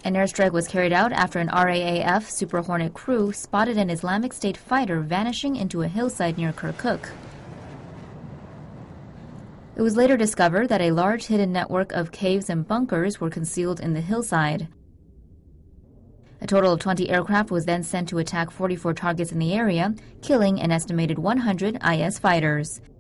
An airstrike was carried out after an RAAF Super Hornet crew spotted an Islamic State fighter vanishing into a hillside near Kirkuk. It was later discovered that a large hidden network of caves and bunkers were concealed in the hillside. A total of 20 aircraft was then sent to attack 44 targets in the area, killing an estimated 100 IS fighters.